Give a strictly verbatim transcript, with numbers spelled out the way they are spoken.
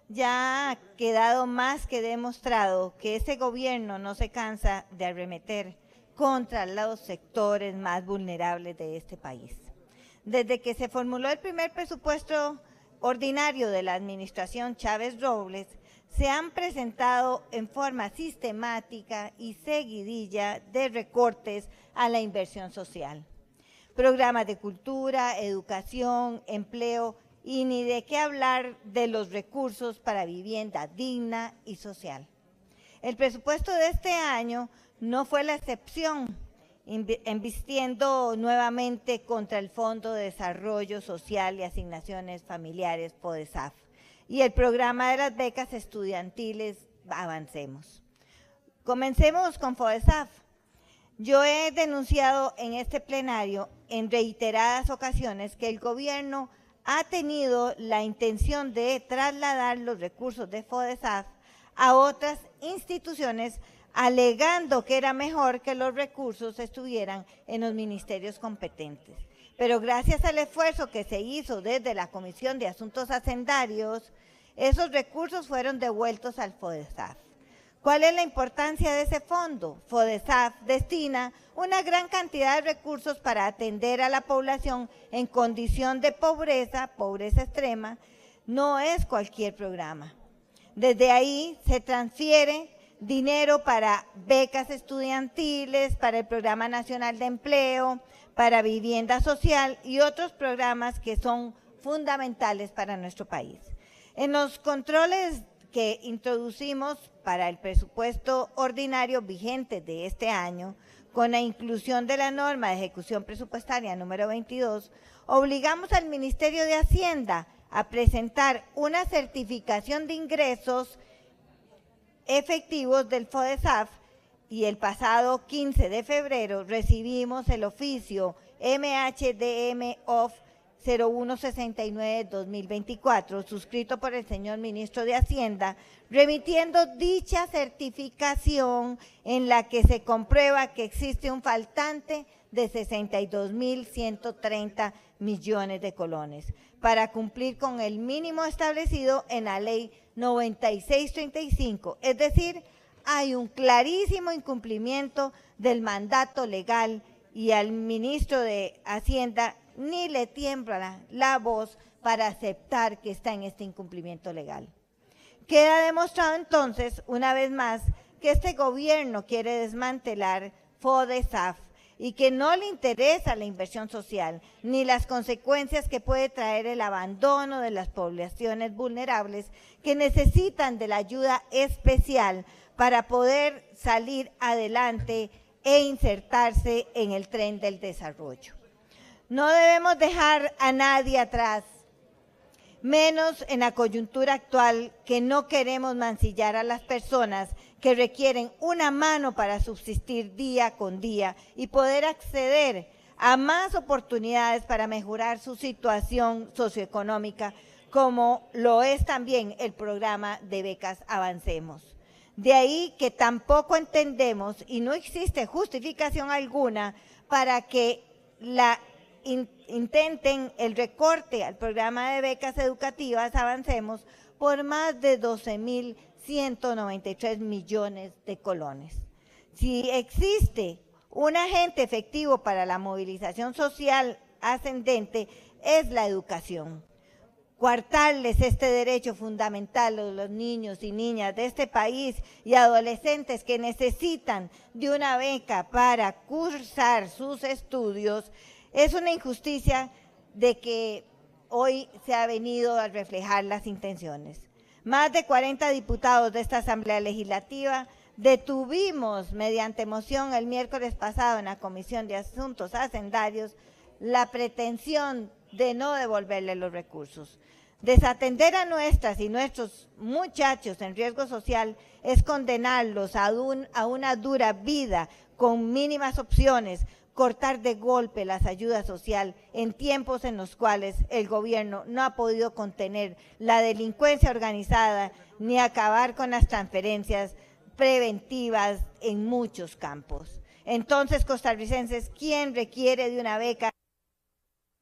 Ya ha quedado más que demostrado que este gobierno no se cansa de arremeter contra los sectores más vulnerables de este país. Desde que se formuló el primer presupuesto ordinario de la administración Chávez Robles, se han presentado en forma sistemática y seguidilla de recortes a la inversión social. Programas de cultura, educación, empleo y ni de qué hablar de los recursos para vivienda digna y social. El presupuesto de este año no fue la excepción, embistiendo nuevamente contra el Fondo de Desarrollo Social y Asignaciones Familiares, FODESAF, y el programa de las becas estudiantiles Avancemos. Comencemos con FODESAF. Yo he denunciado en este plenario en reiteradas ocasiones que el gobierno ha tenido la intención de trasladar los recursos de FODESAF a otras instituciones, alegando que era mejor que los recursos estuvieran en los ministerios competentes. Pero gracias al esfuerzo que se hizo desde la Comisión de Asuntos Hacendarios, esos recursos fueron devueltos al FODESAF. ¿Cuál es la importancia de ese fondo? FODESAF destina una gran cantidad de recursos para atender a la población en condición de pobreza, pobreza extrema. No es cualquier programa. Desde ahí se transfiere dinero para becas estudiantiles, para el Programa Nacional de Empleo, para vivienda social y otros programas que son fundamentales para nuestro país. En los controles que introducimos para el presupuesto ordinario vigente de este año, con la inclusión de la norma de ejecución presupuestaria número veintidós, obligamos al Ministerio de Hacienda a presentar una certificación de ingresos efectivos del FODESAF y el pasado quince de febrero recibimos el oficio M H D M O F cero uno sesenta y nueve guión dos mil veinticuatro, suscrito por el señor Ministro de Hacienda, remitiendo dicha certificación en la que se comprueba que existe un faltante de sesenta y dos mil ciento treinta millones de colones para cumplir con el mínimo establecido en la ley noventa y seis treinta y cinco, es decir, hay un clarísimo incumplimiento del mandato legal y al ministro de Hacienda ni le tiembla la voz para aceptar que está en este incumplimiento legal. Queda demostrado entonces, una vez más, que este gobierno quiere desmantelar FODESAF y que no le interesa la inversión social ni las consecuencias que puede traer el abandono de las poblaciones vulnerables que necesitan de la ayuda especial para poder salir adelante e insertarse en el tren del desarrollo. No debemos dejar a nadie atrás, menos en la coyuntura actual, que no queremos mancillar a las personas que requieren una mano para subsistir día con día y poder acceder a más oportunidades para mejorar su situación socioeconómica, como lo es también el programa de becas Avancemos. De ahí que tampoco entendemos y no existe justificación alguna para que la in, intenten el recorte al programa de becas educativas Avancemos por más de doce mil ciento noventa y tres millones de colones. Si existe un agente efectivo para la movilización social ascendente, es la educación. Coartarles este derecho fundamental a los niños y niñas de este país y adolescentes que necesitan de una beca para cursar sus estudios es una injusticia de que hoy se ha venido a reflejar las intenciones. Más de cuarenta diputados de esta Asamblea Legislativa detuvimos mediante moción el miércoles pasado en la Comisión de Asuntos Hacendarios la pretensión de no devolverle los recursos. Desatender a nuestras y nuestros muchachos en riesgo social es condenarlos a, un, a una dura vida con mínimas opciones, cortar de golpe las ayudas sociales en tiempos en los cuales el gobierno no ha podido contener la delincuencia organizada ni acabar con las transferencias preventivas en muchos campos. Entonces, costarricenses, ¿quién requiere de una beca